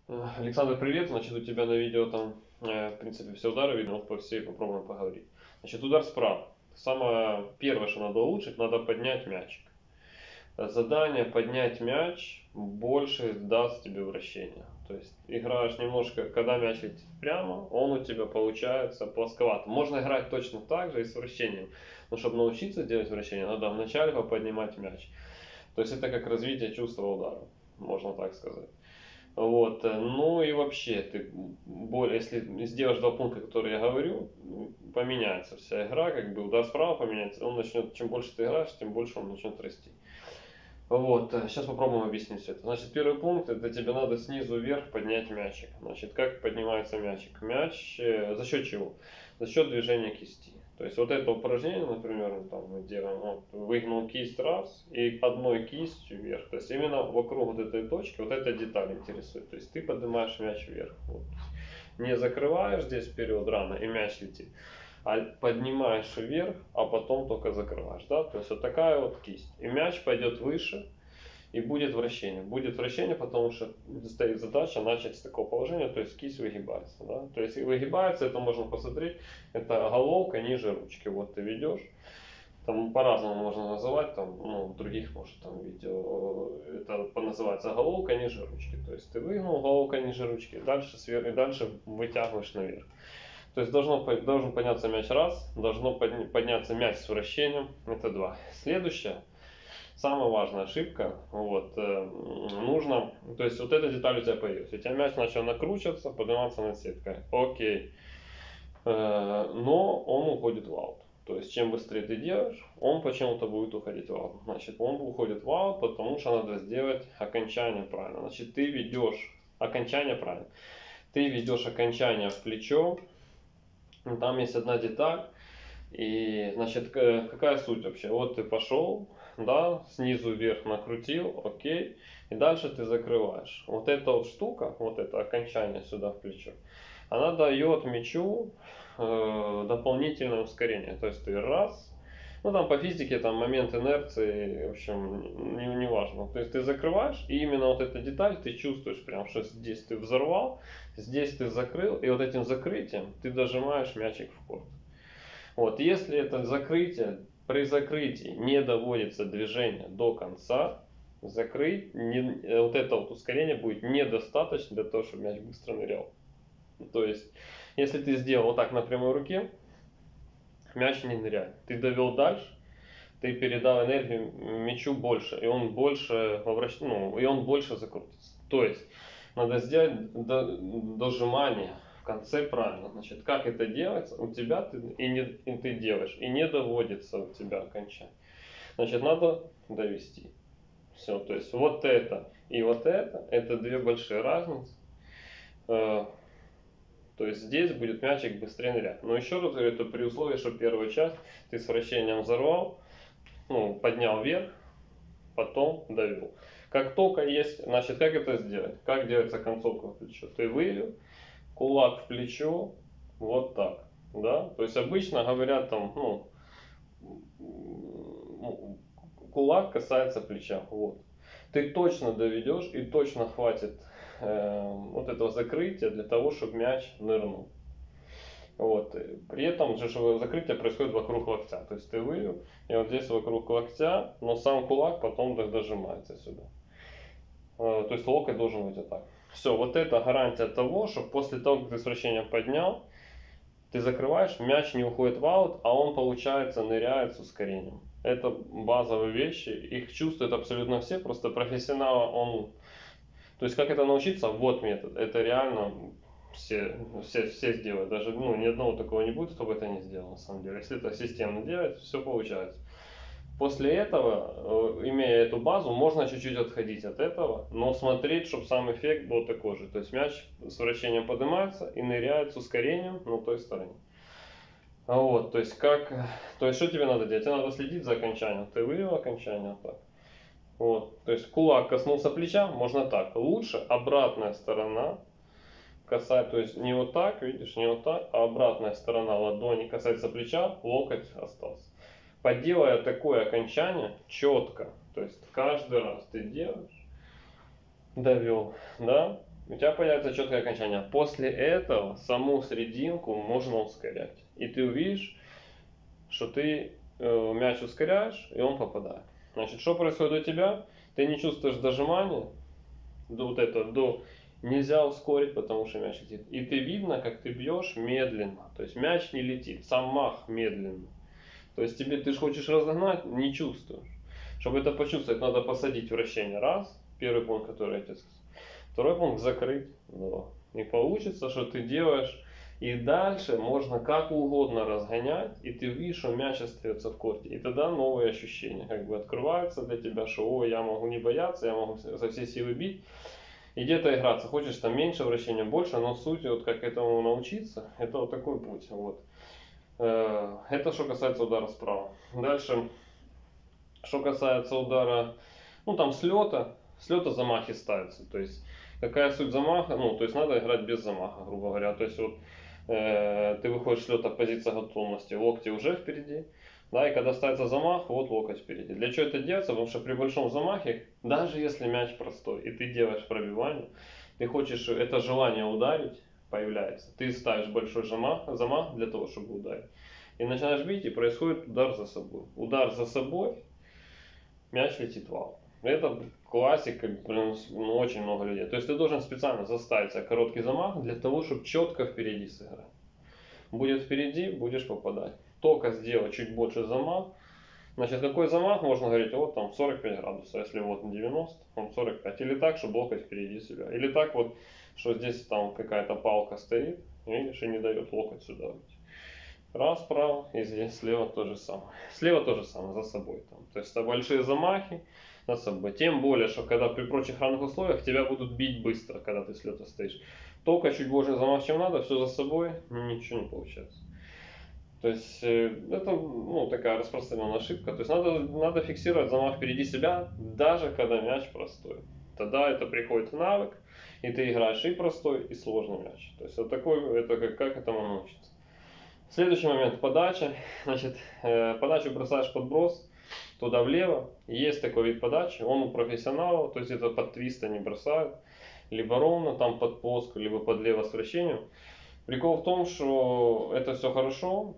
Александр, привет. Значит, у тебя на видео там, в принципе, все удары видно. Вот по всей попробуем поговорить. Значит, удар справа. Самое первое, что надо улучшить, надо поднять мячик. Задание поднять мяч больше даст тебе вращения. То есть играешь немножко, когда мяч летит прямо, он у тебя получается плосковатым. Можно играть точно так же и с вращением. Но чтобы научиться делать вращение, надо вначале поподнимать мяч. То есть это как развитие чувства удара, можно так сказать. Вот. Ну и вообще, если сделаешь два пункта, которые я говорю, поменяется вся игра, как бы удар справа поменяется, он начнет, чем больше ты играешь, тем больше он начнет расти. Вот, сейчас попробуем объяснить все это. Значит, первый пункт, это тебе надо снизу вверх поднять мячик. Значит, как поднимается мячик? Мяч, за счет чего? За счет движения кисти. То есть вот это упражнение, например, там мы делаем, вот, выгнул кисть раз и одной кистью вверх. То есть именно вокруг вот этой точки, вот эта деталь интересует. То есть ты поднимаешь мяч вверх. Вот. Не закрываешь здесь вперед рано и мяч летит, а поднимаешь вверх, а потом только закрываешь, да, то есть вот такая вот кисть. И мяч пойдет выше, и будет вращение. Будет вращение, потому что стоит задача начать с такого положения, то есть кисть выгибается, да, то есть выгибается, это можно посмотреть, это головка ниже ручки, вот ты ведешь. Там по-разному можно называть, там, ну, в других, может, там видео, это называется головка ниже ручки. То есть ты выгнул головка ниже ручки, дальше сверху, и дальше вытягиваешь наверх. То есть должен подняться мяч раз, должно подняться мяч с вращением, это два. Следующая, самая важная ошибка, вот, нужно, то есть вот эта деталь у тебя появилась, у тебя мяч начал накручиваться, подниматься над сеткой, окей, но он уходит в аут. То есть чем быстрее ты делаешь, он почему-то будет уходить в аут. Значит, он уходит в аут, потому что надо сделать окончание правильно. Значит, ты ведешь окончание правильно. Ты ведешь окончание в плечо, там есть одна деталь, и, значит, какая суть вообще? Вот ты пошел, да, снизу вверх накрутил, окей, и дальше ты закрываешь. Вот эта вот штука, вот это окончание сюда в плечо, она дает мячу дополнительное ускорение. То есть ты раз, ну там по физике там момент инерции, в общем, не важно. То есть ты закрываешь, и именно вот эта деталь ты чувствуешь прям, что здесь ты взорвал, здесь ты закрыл, и вот этим закрытием ты дожимаешь мячик в корт. Вот, если это закрытие, при закрытии не доводится движение до конца, закрыть, вот это вот ускорение будет недостаточно для того, чтобы мяч быстро нырял. То есть, если ты сделал вот так на прямой руке, мяч не ныряет. Ты довел дальше, ты передал энергию мячу больше, и он больше и он больше закрутится. То есть, надо сделать дожимание в конце правильно. Значит, как это делается? У тебя ты делаешь, и не доводится у тебя окончание. Значит, надо довести. Все, то есть вот это и вот это две большие разницы. То есть здесь будет мячик быстрее нырять. Но еще раз говорю, это при условии, что первую часть ты с вращением взорвал, ну, поднял вверх, потом довел. Как только есть, значит, как это сделать? Как делается концовка в плечо? Ты вывел, кулак в плечо, вот так, да? То есть обычно говорят там, ну, кулак касается плеча, вот. Ты точно доведешь и точно хватит вот этого закрытия для того, чтобы мяч нырнул. Вот. При этом же закрытие происходит вокруг локтя. То есть ты вывел, и вот здесь вокруг локтя, но сам кулак потом дожимается сюда. То есть локоть должен быть вот так. Все, вот это гарантия того, что после того, как ты с вращением поднял, ты закрываешь, мяч не уходит в аут, а он, получается, ныряет с ускорением. Это базовые вещи, их чувствуют абсолютно все, просто профессионал, он... То есть как это научиться? Вот метод. Это реально все сделают. Даже ну, ни одного такого не будет, кто бы это не сделал, на самом деле. Если это системно делать, все получается. После этого, имея эту базу, можно чуть-чуть отходить от этого, но смотреть, чтобы сам эффект был такой же. То есть мяч с вращением поднимается и ныряет с ускорением на той стороне. Вот, то есть что тебе надо делать? Тебе надо следить за окончанием. Ты вывел окончание вот так. Вот, то есть кулак коснулся плеча, можно так. Лучше обратная сторона касается, то есть не вот так, видишь, не вот так, а обратная сторона ладони касается плеча, локоть остался. Поделая такое окончание четко, то есть каждый раз ты делаешь, довел, да, у тебя появится четкое окончание. После этого саму серединку можно ускорять. И ты увидишь, что ты мяч ускоряешь, и он попадает. Значит, что происходит у тебя? Ты не чувствуешь дожимания, до нельзя ускорить, потому что мяч летит. И ты видно, как ты бьешь медленно. То есть мяч не летит, сам мах медленно. То есть ты же хочешь разогнать, не чувствуешь. Чтобы это почувствовать, надо посадить вращение. Раз, первый пункт, который я тебе сказал. Второй пункт закрыть. Два. И получится, что ты делаешь. И дальше можно как угодно разгонять, и ты видишь, что мяч остается в корте. И тогда новые ощущения как бы открываются для тебя, что о, я могу не бояться, я могу со всей силы бить. И где-то играться. Хочешь там меньше вращения, больше, но суть, вот как этому научиться, это вот такой путь. Вот. Это что касается удара справа. Дальше, что касается удара, ну там с лета замахи ставятся. То есть, какая суть замаха? Ну, то есть надо играть без замаха, грубо говоря. То есть вот ты выходишь с лета, позиция готовности, локти уже впереди. Да, и когда ставится замах, вот локоть впереди. Для чего это делается? Потому что при большом замахе, даже если мяч простой, и ты делаешь пробивание, ты хочешь, это желание ударить появляется. Ты ставишь большой замах для того, чтобы ударить. И начинаешь бить, и происходит удар за собой. Удар за собой, мяч летит в аут. Это классика, блин, ну, очень много людей. То есть ты должен специально заставить себя короткий замах для того, чтобы четко впереди сыграть. Будет впереди, будешь попадать. Только сделать чуть больше замах. Значит, какой замах? Можно говорить, вот там 45 градусов. Если вот на 90, он 45. Или так, чтобы локоть впереди себя. Или так вот, что здесь там какая-то палка стоит, видишь, и не дает локоть сюда выйти. Раз справа, и здесь слева то же самое. Слева то же самое, за собой. Там. То есть это большие замахи за собой. Тем более, что когда при прочих равных условиях тебя будут бить быстро, когда ты с лета стоишь. Только чуть больше замах, чем надо, все за собой, ничего не получается. То есть это ну, такая распространенная ошибка. То есть надо фиксировать замах впереди себя, даже когда мяч простой. Тогда это приходит в навык, и ты играешь и простой, и сложный мяч. То есть вот такой, это как этому научиться. Следующий момент подача. Значит, подачу бросаешь подброс туда влево. Есть такой вид подачи, он у профессионалов, то есть это под твист они бросают. Либо ровно, там под плоско, либо под лево с вращением. Прикол в том, что это все хорошо,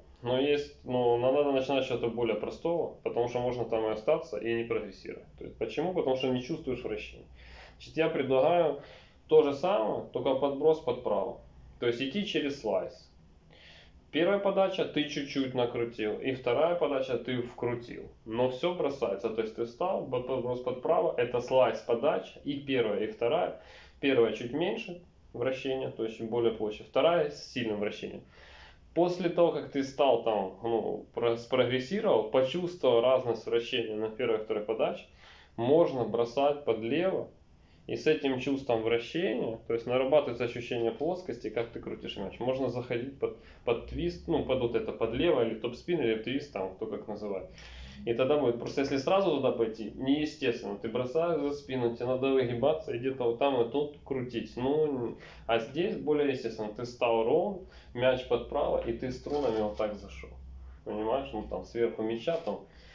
но надо начинать с чего-то более простого, потому что можно там и остаться и не прогрессировать. То есть, почему? Потому что не чувствуешь вращения. Значит, я предлагаю то же самое, только подброс подправо. То есть идти через слайс. Первая подача ты чуть-чуть накрутил, и вторая подача ты вкрутил. Но все бросается, то есть ты встал, подброс подправо, это слайс подача, и первая, и вторая. Первая чуть меньше вращения, то есть более площадь, вторая с сильным вращением. После того, как ты стал там, спрогрессировал, почувствовал разность вращения на первой и второй подаче, можно бросать подлево. И с этим чувством вращения, то есть нарабатывается ощущение плоскости, как ты крутишь мяч. Можно заходить под твист, под вот это, под лево, или топ-спин, или твист, там, кто как называет. И тогда будет, просто если сразу туда пойти, неестественно, ты бросаешь за спину, тебе надо выгибаться и где-то вот там и тут крутить. А здесь более естественно, ты стал ровно, мяч подправо, и ты струнами вот так зашел. Понимаешь, там сверху мяча, там.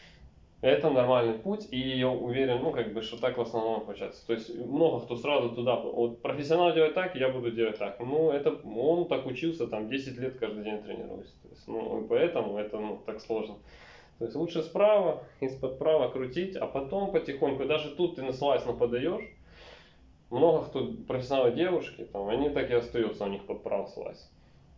Это нормальный путь, и я уверен, что так в основном получается. То есть много кто сразу туда, вот профессионал делает так, я буду делать так. Он так учился, там 10 лет каждый день тренируется. То есть, и поэтому это так сложно. То есть лучше справа, из-под права крутить, а потом потихоньку, даже тут ты на слайс нападаешь. Много кто, профессионалы девушки, там, они так и остаются у них под прав слайс.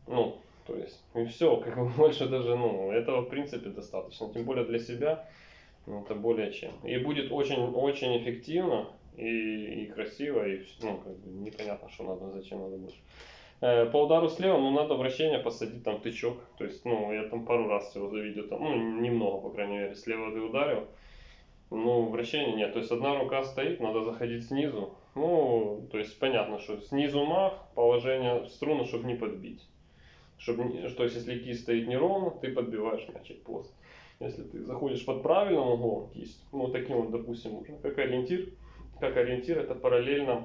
То есть, и все, как бы больше даже, этого в принципе достаточно. Тем более для себя. Это более чем. И будет очень эффективно и красиво, и непонятно, что надо, зачем надо больше. По удару слева, надо вращение посадить, там тычок. То есть, я там пару раз всего завидел, там, немного, по крайней мере, слева ты ударил. Вращения нет. То есть, одна рука стоит, надо заходить снизу. То есть, понятно, что снизу мах, положение струны, чтобы не подбить. То есть, если кисть стоит неровно, ты подбиваешь мячик плоско. Если ты заходишь под правильным углом кисть, таким вот, допустим, можно, как ориентир это параллельно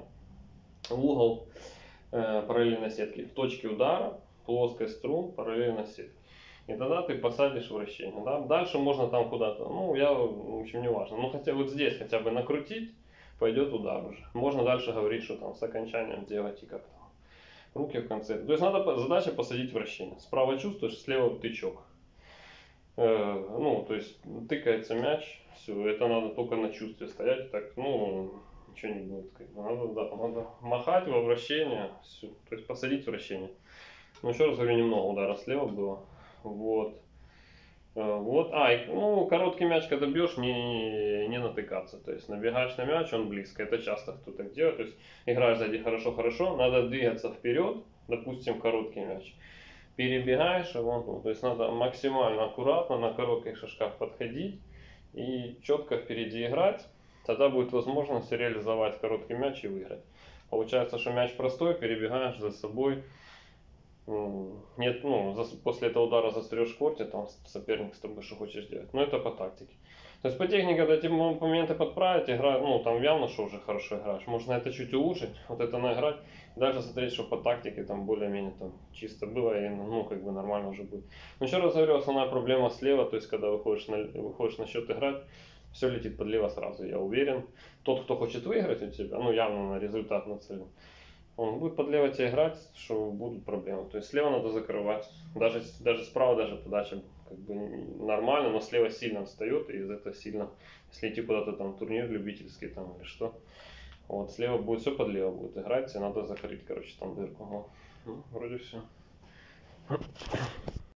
в угол параллельно сетке. В точке удара плоскость струн параллельно сетке. И тогда ты посадишь вращение. Да? Дальше можно там куда-то, в общем, не важно. Хотя вот здесь хотя бы накрутить, пойдет удар уже. Можно дальше говорить, что там с окончанием делать и как-то руки в конце. То есть надо задача посадить вращение. Справа чувствуешь, слева тычок. Ну, то есть тыкается мяч, все, это надо только на чувстве стоять, так, ну, ничего не будет. Надо, да, надо махать во вращение, все, то есть посадить вращение. Ну, еще раз говорю, немного удара слева было. Вот. Вот, ну, короткий мяч, когда бьешь, не натыкаться. То есть набегаешь на мяч, он близко. Это часто кто так делает. То есть играешь сзади хорошо-хорошо, надо двигаться вперед, допустим, короткий мяч. Перебегаешь его, ну, то есть надо максимально аккуратно на коротких шажках подходить и четко впереди играть. Тогда будет возможность реализовать короткий мяч и выиграть. Получается, что мяч простой, перебегаешь за собой. Нет, ну, после этого удара застрешь в корте, там соперник с тобой что хочешь делать. Но это по тактике. То есть по технике, когда эти моменты подправить, игра, ну, там явно, что уже хорошо играешь. Можно это чуть улучшить, вот это наиграть. Дальше смотреть, что по тактике там более-менее там чисто было и, ну, как бы нормально уже будет. Но еще раз говорю, основная проблема слева, то есть когда выходишь на счет играть, все летит подлево сразу, я уверен. Тот, кто хочет выиграть у тебя, ну, явно на результат нацелен, он будет подлево тебе играть, что будут проблемы. То есть слева надо закрывать. Даже справа даже подача как бы нормально, но слева сильно отстает, и из этого сильно, если идти куда-то там турнир любительский там или что, вот слева будет все подлево будет играть, тебе надо закрыть, короче, там дырку. Ну, вроде все.